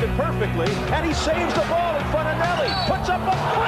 it perfectly, and he saves the ball in front of Nelly. Puts up a